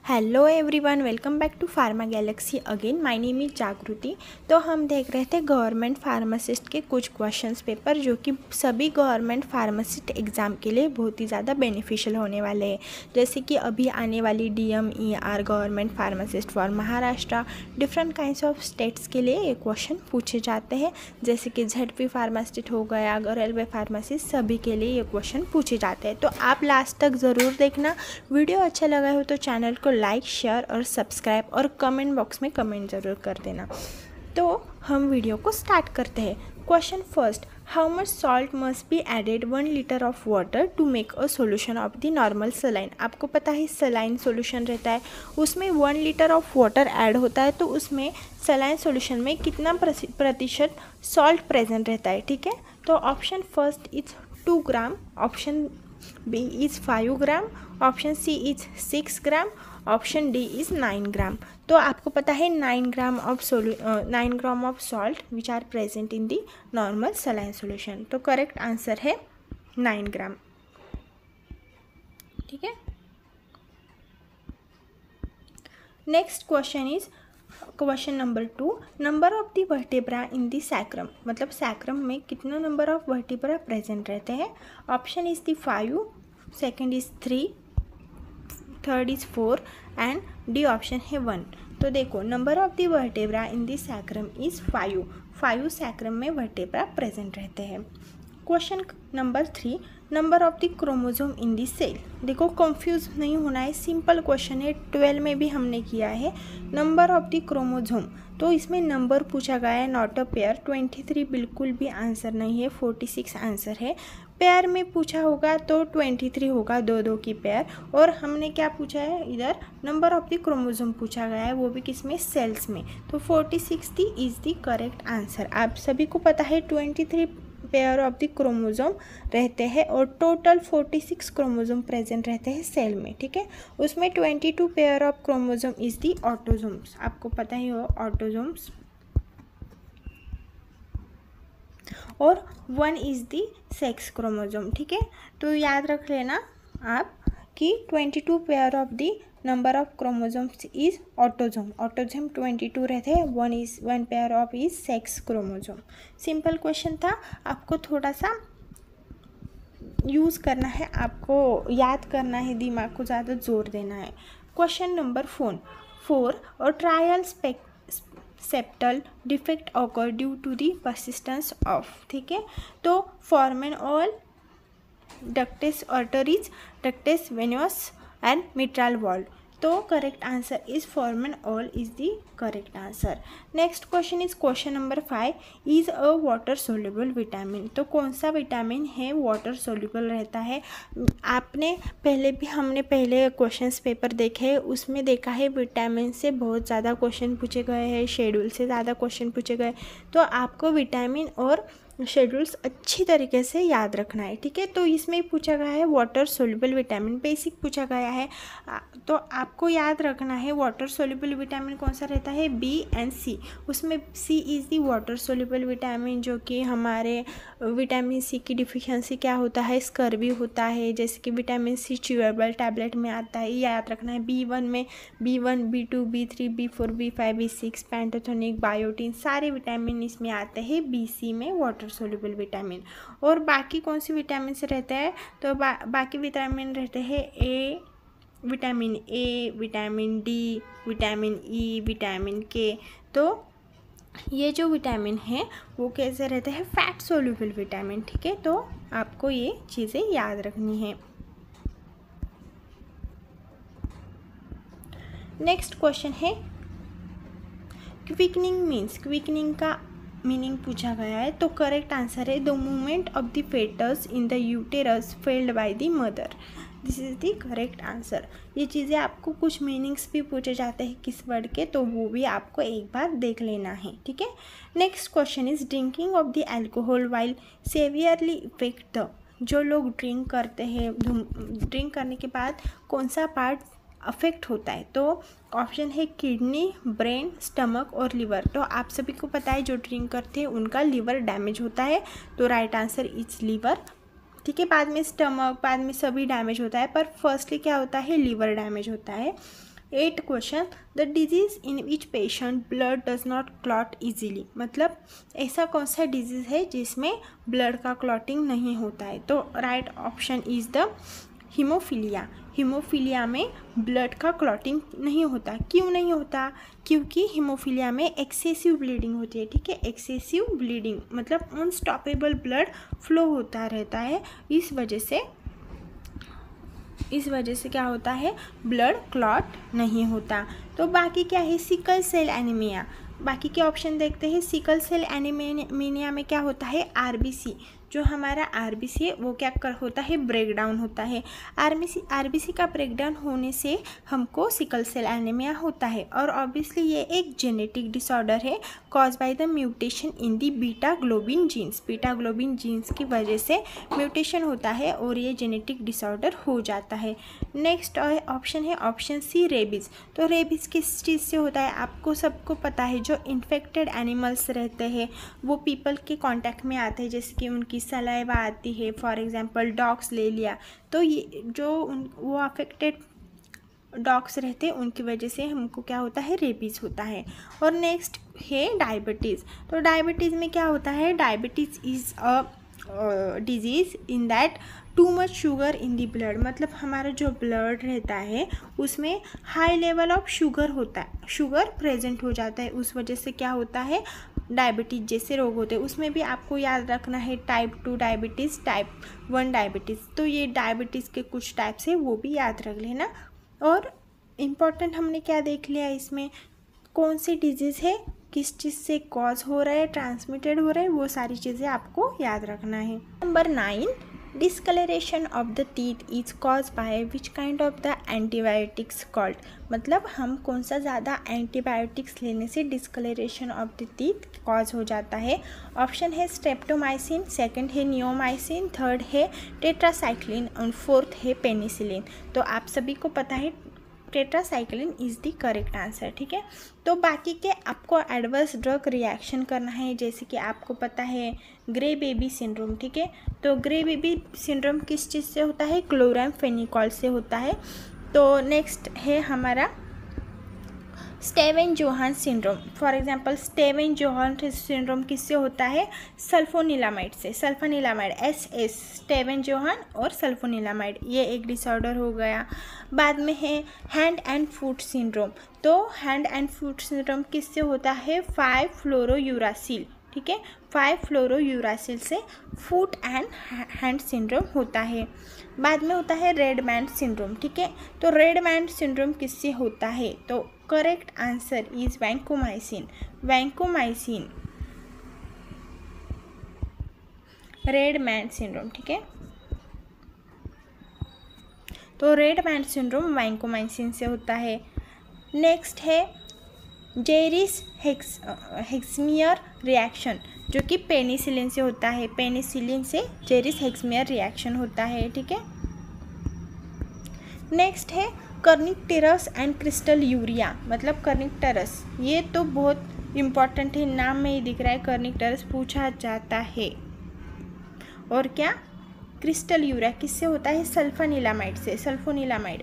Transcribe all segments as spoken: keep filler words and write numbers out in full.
Hello everyone, welcome back to Pharma Galaxy again. My name is Jagriti. तो हम देख रहे थे गवर्नमेंट फार्मासिस्ट के कुछ क्वेश्चंस पेपर जो कि सभी गवर्नमेंट फार्मासिस्ट एग्ज़ाम के लिए बहुत ही ज़्यादा बेनिफिशियल होने वाले हैं। जैसे कि अभी आने वाली D M E R government pharmacist for Maharashtra, different kinds of states के लिए ये क्वेश्चन पूछे जाते हैं। जैसे कि झेड पी फार्मासिस्ट हो गया, रेलवे फार्मासिस्ट, सभी के लिए ये क्वेश्चन पूछे जाते हैं। तो आप लास्ट तक ज़रूर देखना। वीडियो अच्छा लगा हो तो चैनल को लाइक, शेयर और सब्सक्राइब और कमेंट बॉक्स में कमेंट ज़रूर कर देना। तो हम वीडियो को स्टार्ट करते हैं। Question first, how much salt must be added one litre of water to make a solution of the normal saline. आपको पता है सलाइन सॉल्यूशन रहता है, उसमें one litre of water add होता है, तो उसमें सलाइन सॉल्यूशन में कितना प्रतिशत सॉल्ट प्रेजेंट रहता है। ठीक है, तो option first is two gram, option B is five gram, option C is six gram, option D is nine gram. तो आपको पता है नाइन ग्राम ऑफ सोल्यू nine gram of salt which are present in the normal saline solution. तो correct answer है nine gram. ठीक है, next question is question number two, number of the vertebra in the sacrum. मतलब sacrum में कितना number of vertebra present रहते हैं। Option is the five, second is three, third is four and the option है one. तो देखो, number of the vertebra in the sacrum is five. Five sacrum में vertebra present रहते हैं। Question number three, number of the chromosome in the cell. देखो, confuse नहीं होना है, सिंपल क्वेश्चन है, ट्वेल्व में भी हमने किया है। नंबर ऑफ द क्रोमोसोम, तो इसमें नंबर पूछा गया है, not a pair. Twenty three बिल्कुल भी आंसर नहीं है, फोर्टी सिक्स आंसर है। पेयर में पूछा होगा तो ट्वेंटी थ्री होगा, दो दो की पेयर। और हमने क्या पूछा है, इधर नंबर ऑफ द क्रोमोसोम पूछा गया है, वो भी किस में, सेल्स में। तो forty six the is the correct answer. आप सभी को पता है twenty three pair of the chromosome रहते हैं और total forty six chromosome present रहते हैं सेल में। ठीक है, उसमें twenty two pair of chromosome is the autosomes. आपको पता ही हो ऑटोसोम्स, और one is the sex chromosome. ठीक है, तो याद रख लेना आप कि twenty two pair of the number of chromosomes is autosome. Autosome twenty two रहते हैं, one is one pair of is sex chromosome. Simple question था, आपको थोड़ा सा यूज़ करना है, आपको याद करना है, दिमाग को ज़्यादा जोर देना है। क्वेश्चन नंबर फोर फोर और trial spec septal defect occur due to the persistence of. ठीक है, तो foramen ovale ductus arteries, ductus venous and mitral valve. तो correct answer is foramen ovale is the correct answer. Next question is question number five, is a water soluble vitamin. तो कौन सा vitamin है water soluble रहता है। आपने पहले भी हमने पहले क्वेश्चंस पेपर देखे हैं, उसमें देखा है विटामिन से बहुत ज़्यादा क्वेश्चन पूछे गए हैं, शेड्यूल से ज़्यादा क्वेश्चन पूछे गए। तो आपको विटामिन और शेड्यूल्स अच्छी तरीके से याद रखना है। ठीक है, तो इसमें पूछा गया है वाटर सोल्यूबल विटामिन, बेसिक पूछा गया है। तो आपको याद रखना है वाटर सोल्यूबल विटामिन कौन सा रहता है, बी एंड सी। उसमें C is the water soluble vitamin, जो कि हमारे विटामिन सी की डिफिशियंसी क्या होता है, स्कर्वी होता है। जैसे कि विटामिन सी च्यूएबल टैबलेट में आता है, याद रखना है। बी वन में B one, B two, B three, B four, B five, B six, pantothenic, biotin, सारे विटामिन इसमें आते हैं बी सी में, वाटर सोल्यूबल विटामिन। और बाकी कौन सी विटामिन से रहते हैं, तो बा, बाकी विटामिन रहते हैं A, vitamin A, vitamin D, vitamin E, vitamin K. तो ये जो विटामिन है वो कैसे रहते हैं, फैट सोल्यूबल विटामिन। ठीक है, तो आपको ये चीज़ें याद रखनी है। नेक्स्ट क्वेश्चन है क्विकनिंग मीन्स। क्विकनिंग का मीनिंग पूछा गया है, तो करेक्ट आंसर है the movement of the foetus in the uterus felt by the mother. This is the correct answer. ये चीज़ें आपको कुछ मीनिंग्स भी पूछे जाते हैं किस वर्ड के, तो वो भी आपको एक बार देख लेना है। ठीक है, next question is drinking of the alcohol while severely effect the. जो लोग ड्रिंक करते हैं, ड्रिंक करने के बाद कौन सा पार्ट अफेक्ट होता है, तो ऑप्शन है किडनी, ब्रेन, स्टमक और लिवर। तो आप सभी को पता है जो ड्रिंक करते हैं उनका लिवर डैमेज होता है, तो राइट आंसर इज लिवर। ठीक है, बाद में स्टमक, बाद में सभी डैमेज होता है, पर फर्स्टली क्या होता है, लीवर डैमेज होता है। Eight question, the disease in which patient blood does not clot easily, मतलब ऐसा कौन सा डिजीज़ है जिसमें ब्लड का क्लॉटिंग नहीं होता है। तो right option is the haemophilia. Haemophilia में ब्लड का क्लॉटिंग नहीं होता। क्यों नहीं होता? क्योंकि हीमोफीलिया में एक्सेसिव ब्लीडिंग होती है, ठीक है। एक्सेसिव ब्लीडिंग मतलब अनस्टॉपेबल ब्लड फ्लो होता रहता है, इस वजह से इस वजह से क्या होता है, ब्लड क्लॉट नहीं होता। तो बाकी क्या है, सिकल सेल एनीमिया। बाकी के ऑप्शन देखते हैं। सिकल सेल एनीमिया में क्या होता है, आरबीसी, जो हमारा आरबीसी है वो क्या कर होता है, ब्रेकडाउन होता है। आरबीसी आरबीसी का ब्रेकडाउन होने से हमको सिकल सेल एनीमिया होता है। और ऑब्वियसली ये एक जेनेटिक डिसऑर्डर है cause by the mutation in the beta globin genes. Beta globin genes की वजह से म्यूटेशन होता है और ये जेनेटिक डिसऑर्डर हो जाता है। नेक्स्ट ऑप्शन है ऑप्शन सी, रेबीज़। तो रेबीज़ किस चीज़ से होता है, आपको सबको पता है। जो इन्फेक्टेड एनिमल्स रहते हैं वो पीपल के कांटेक्ट में आते हैं, जैसे कि उनकी सलाइवा आती है, फॉर एग्जांपल डॉग्स ले लिया, तो ये जो उन वो अफेक्टेड डॉग्स रहते हैं उनकी वजह से हमको क्या होता है, रेबीज़ होता है। और नेक्स्ट है डायबिटीज़। तो डायबिटीज़ में क्या होता है, diabetes is a disease in that too much sugar in the blood, मतलब हमारा जो ब्लड रहता है उसमें हाई लेवल ऑफ शुगर होता है, शुगर प्रेजेंट हो जाता है, उस वजह से क्या होता है, डायबिटीज़ जैसे रोग होते हैं। उसमें भी आपको याद रखना है type two diabetes, type one diabetes. तो ये डायबिटीज़ के कुछ टाइप्स है वो भी याद रख लेना। और इम्पॉर्टेंट हमने क्या देख लिया इसमें, कौन सी डिजीज़ है, किस चीज़ से कॉज हो रहा है, ट्रांसमिटेड हो रहा है, वो सारी चीज़ें आपको याद रखना है। Number nine, discolouration of the teeth is cause by which kind of the antibiotics called, मतलब हम कौन सा ज़्यादा एंटीबायोटिक्स लेने से discolouration of the teeth cause हो जाता है। ऑप्शन है स्ट्रेप्टोमाइसिन, सेकंड है नियोमाइसिन, थर्ड है टेट्रासाइक्लिन और फोर्थ है पेनिसिलिन। तो आप सभी को पता है tetracycline is the correct answer, ठीक है। तो बाकी के आपको एडवर्स ड्रग रिएक्शन करना है, जैसे कि आपको पता है ग्रे बेबी सिंड्रोम, ठीक है। तो ग्रे बेबी सिंड्रोम किस चीज़ से होता है, क्लोरामफेनिकॉल से होता है। तो नेक्स्ट है हमारा Stevens Johnson syndrome. For example Stevens Johnson syndrome किससे होता है, सल्फोनिलामाइड से, sulphanilamide S S Stevens Johnson और सल्फोनिलामाइड, ये एक डिसऑर्डर हो गया। बाद में है हैंड एंड फुट सिंड्रोम। तो हैंड एंड फुट सिंड्रोम किससे होता है, फाइव फ्लोरोयूरासिल, ठीक है। फाइव फ्लोरोयूरासिल से फुट एंड हैंड सिंड्रोम होता है। बाद में होता है रेड मैन सिंड्रोम, ठीक है। तो रेड मैन सिंड्रोम किससे होता है, तो correct answer is vancomycin, vancomycin red man syndrome, ठीक है। तो रेड मैन सिंड्रोम वैंकोमाइसिन से होता है। नेक्स्ट है जेरिस हेक्स हेक्समियर रिएक्शन, जो कि पेनिसिलिन से होता है, पेनिसिलिन से जेरिस हेक्समियर रिएक्शन होता है, ठीक है। नेक्स्ट है कर्निकटेरस एंड क्रिस्टल यूरिया, मतलब कर्निकटेरस, ये तो बहुत इम्पॉर्टेंट है, नाम में ही दिख रहा है कर्निकटेरस पूछा जाता है। और क्या, क्रिस्टल यूरिया किससे होता है, सल्फोनिलामाइड से, सल्फोनिलामाइड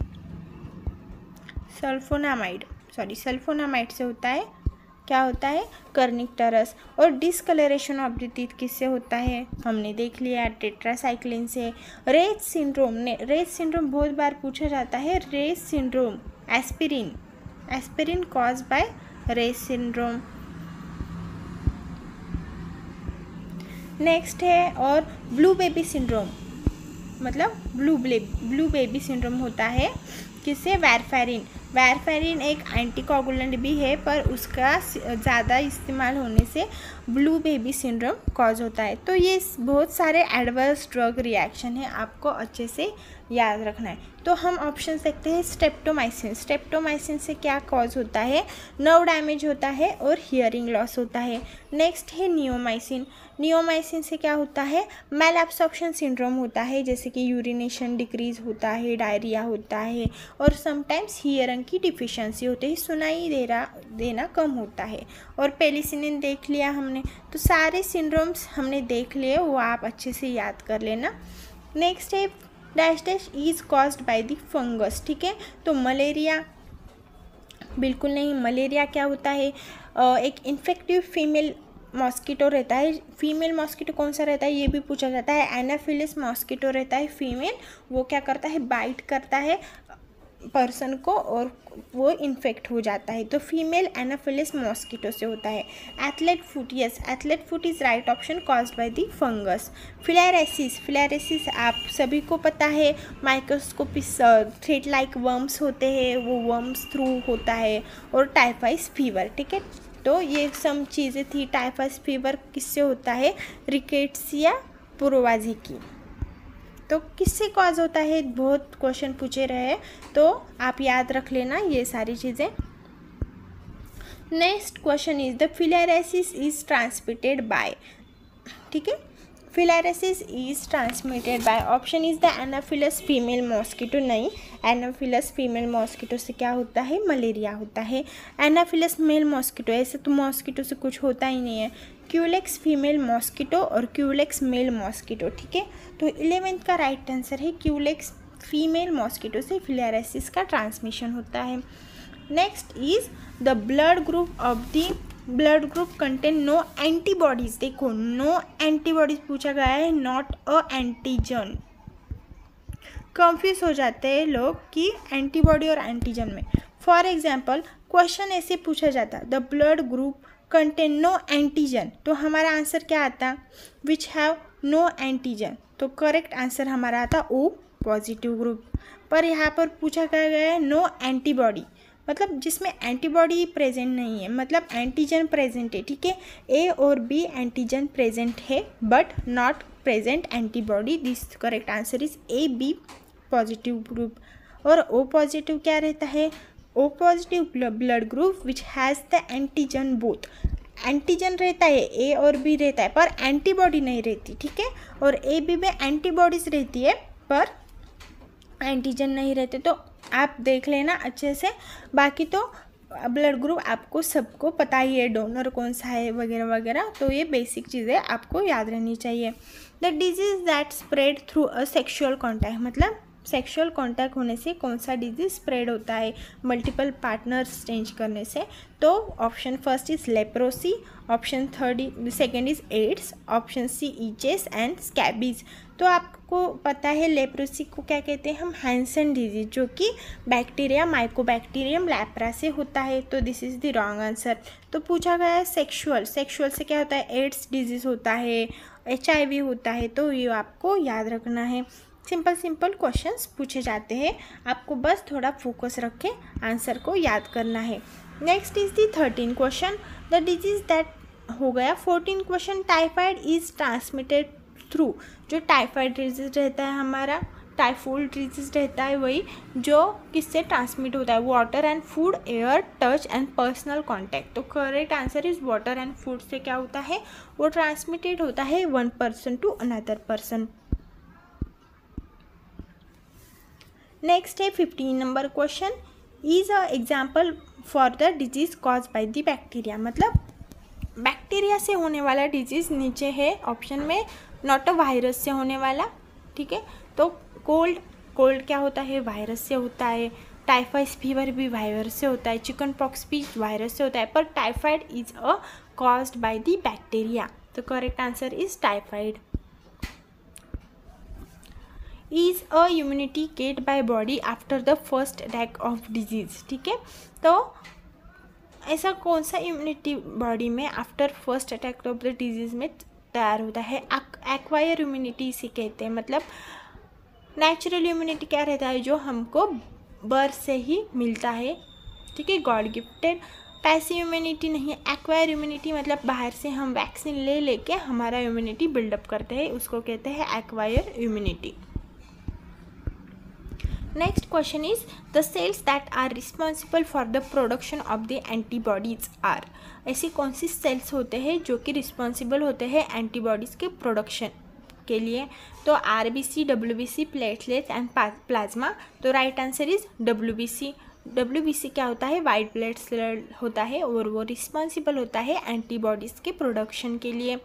सल्फोनामाइड सॉरी सल्फोनामाइड से होता है। क्या होता है, कर्निकटेरस। और डिस्कलरेशन ऑफ द टीथ किससे होता है, हमने देख लिया टेट्रासाइक्लिन से। रेज सिंड्रोम ने रेज सिंड्रोम बहुत बार पूछा जाता है, Reye's syndrome aspirin aspirin cause by Reye's syndrome. Next है और ब्लू बेबी सिंड्रोम, मतलब ब्लू ब्लू बेबी सिंड्रोम होता है किससे, वारफेरिन। वारफेरिन एक एंटीकोगुलेंट भी है, पर उसका ज़्यादा इस्तेमाल होने से ब्लू बेबी सिंड्रोम कॉज होता है। तो ये बहुत सारे एडवर्स ड्रग रिएक्शन है, आपको अच्छे से याद रखना है। तो हम ऑप्शन देखते हैं स्ट्रेप्टोमाइसिन। स्ट्रेप्टोमाइसिन से क्या कॉज होता है, नर्व डैमेज होता है और हियरिंग लॉस होता है। नेक्स्ट है नियोमाइसिन। नियोमाइसिन से क्या होता है, मेल एब्सॉर्प्शन सिंड्रोम होता है, जैसे कि यूरिनेशन डिक्रीज होता है, डायरिया होता है और समटाइम्स हियरिंग की डिफिशियंसी होती है, सुनाई दे रहा देना कम होता है। और पेनिसिलिन देख लिया हमने। तो सारे सिंड्रोम्स हमने देख लिए, वो आप अच्छे से याद कर लेना। नेक्स्ट है dash dash is caused by the fungus, ठीक है। तो मलेरिया बिल्कुल नहीं। मलेरिया क्या होता है, अ, एक इन्फेक्टिव फीमेल मॉस्किटो रहता है। फीमेल मॉस्किटो कौन सा रहता है ये भी पूछा जाता है। एनाफिलिस मॉस्किटो रहता है फीमेल, वो क्या करता है, बाइट करता है पर्सन को और वो इन्फेक्ट हो जाता है, तो फीमेल एनाफिलिस मॉस्किटो से होता है। Athlete foot, yes athlete foot is right option, caused by the fungus. Filariasis, filariasis आप सभी को पता है, माइक्रोस्कोपिस थ्रेड लाइक वर्म्स होते हैं, वो वर्म्स थ्रू होता है। और टाइफाइड फीवर, ठीक है, तो ये सब चीज़ें थी। टाइफाइड फीवर किससे होता है, रिकेट्सिया पूर्ववाजिकी। तो किससे कॉज होता है, बहुत क्वेश्चन पूछे रहे हैं, तो आप याद रख लेना ये सारी चीज़ें। Next question is the filariasis is transmitted by, ठीक है, filariasis is transmitted by, option is the anopheles female mosquito, नहीं, एनाफिलस फीमेल मॉस्किटो से क्या होता है, मलेरिया होता है। एनाफिलस मेल मॉस्किटो, ऐसे तो मॉस्किटो से कुछ होता ही नहीं है। क्यूलेक्स फीमेल मॉस्किटो और क्यूलेक्स मेल मॉस्किटो, ठीक है, तो इलेवेंथ का राइट आंसर है क्यूलेक्स फीमेल मॉस्किटो से फिलारेसिस का ट्रांसमिशन होता है। Next is the blood group of the blood group contain no antibodies, देखो नो एंटीबॉडीज पूछा गया है, नॉट अ एंटीजन। कंफ्यूज हो जाते हैं लोग कि एंटीबॉडी और एंटीजन में। फॉर एग्जाम्पल क्वेश्चन ऐसे पूछा जाता, the blood group contain no antigen, तो हमारा आंसर क्या आता, विच हैव नो एंटीजन, तो करेक्ट आंसर हमारा आता ओ पॉजिटिव ग्रुप। पर यहाँ पर पूछा गया है नो एंटीबॉडी, मतलब जिसमें एंटीबॉडी प्रेजेंट नहीं है, मतलब एंटीजन प्रेजेंट है, ठीक है, ए और बी एंटीजन प्रेजेंट है but not present antibody, this correct answer is A B positive group. और ओ पॉजिटिव क्या रहता है, O positive blood group which has the antigen both, antigen रहता है ए और बी रहता है पर एंटीबॉडी नहीं रहती, ठीक है, और ए बी में एंटीबॉडीज रहती है पर एंटीजन नहीं रहते, तो आप देख लेना अच्छे से। बाकी तो ब्लड ग्रुप आपको सबको पता ही है, डोनर कौन सा है वगैरह वगैरह, तो ये बेसिक चीज़ें आपको याद रहनी चाहिए। The disease that spread through a sexual contact, मतलब सेक्सुअल कॉन्टैक्ट होने से कौन सा डिजीज स्प्रेड होता है, मल्टीपल पार्टनर्स चेंज करने से, तो option first is leprosy, option third second is AIDS, option C itches and scabies. तो आपको पता है लेप्रोसी को क्या कहते हैं हम, हैंसन डिजीज, जो कि बैक्टीरिया माइकोबैक्टीरियम लैप्रा से होता है, तो this is the wrong answer. तो पूछा गया है सेक्सुअल, सेक्सुअल से क्या होता है, एड्स डिजीज़ होता है, एच आई वी होता है, तो ये आपको याद रखना है। सिंपल सिंपल क्वेश्चंस पूछे जाते हैं, आपको बस थोड़ा फोकस रख के आंसर को याद करना है। Next is the thirteen question, the disease that हो गया। Fourteen question, typhoid is transmitted through, जो टाइफाइड डिजीज रहता है हमारा, टाइफाइड डिजीज रहता है वही जो किससे ट्रांसमिट होता है, water and food, air, touch and personal contact. तो correct answer is water and food से क्या होता है, वो ट्रांसमिटेड होता है one person to another person. Next है fifteen number question, is a example for the disease cause by the bacteria, मतलब बैक्टीरिया से होने वाला डिजीज नीचे है ऑप्शन में, नॉट अ वायरस से होने वाला, ठीक है। तो कोल्ड, कोल्ड क्या होता है, वायरस से होता है, टाइफाइड फीवर भी वायरस से होता है, चिकन पॉक्स भी वायरस से होता है, पर typhoid is a caused by the bacteria, तो correct answer is typhoid. Is a immunity get by body after the first attack of disease, ठीक है, तो ऐसा कौन सा इम्यूनिटी बॉडी में after first attack of the disease में तैयार होता है, एक्वायर इम्यूनिटी इसे कहते हैं, मतलब नेचुरल इम्यूनिटी क्या रहता है, जो हमको बर्थ से ही मिलता है, ठीक है, गॉड गिफ्टेड। पैसिव इम्यूनिटी नहीं, एक्वायर इम्यूनिटी मतलब बाहर से हम वैक्सीन ले लेके हमारा इम्यूनिटी बिल्डअप करते हैं, उसको कहते हैं acquire immunity. Next question is the cells that are responsible for the production of the antibodies are, ऐसी कौन सी सेल्स होते हैं जो कि रिस्पॉन्सिबल होते हैं एंटीबॉडीज़ के प्रोडक्शन के लिए, तो R B C, W B C, platelets and plasma, तो right answer is W B C. W B C क्या होता है, वाइट ब्लड सेल होता है और वो रिस्पॉन्सिबल होता है एंटीबॉडीज़ के प्रोडक्शन के लिए।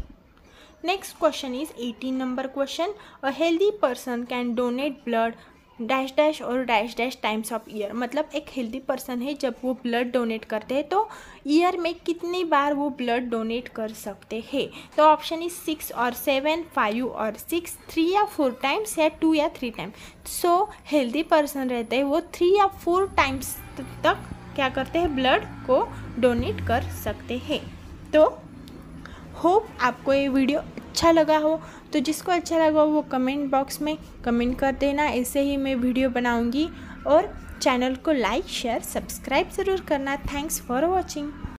Next question is eighteen number question, a healthy person can donate blood dash dash और dash dash times of year, मतलब एक हेल्दी पर्सन है जब वो ब्लड डोनेट करते हैं तो ईयर में कितनी बार वो ब्लड डोनेट कर सकते हैं। तो ऑप्शन इज सिक्स और सेवन, फाइव और सिक्स, थ्री या फोर टाइम्स या टू या three times. So healthy person रहते हैं वो थ्री या फोर टाइम्स तक क्या करते हैं, ब्लड को डोनेट कर सकते हैं। तो होप आपको ये वीडियो अच्छा लगा हो, तो जिसको अच्छा लगा वो कमेंट बॉक्स में कमेंट कर देना, ऐसे ही मैं वीडियो बनाऊंगी। और चैनल को लाइक शेयर सब्सक्राइब ज़रूर करना। Thanks for watching.